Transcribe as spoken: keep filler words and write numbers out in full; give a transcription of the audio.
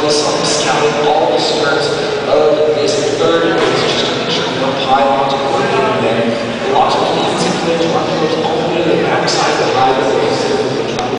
focus on just counting all the skirts of this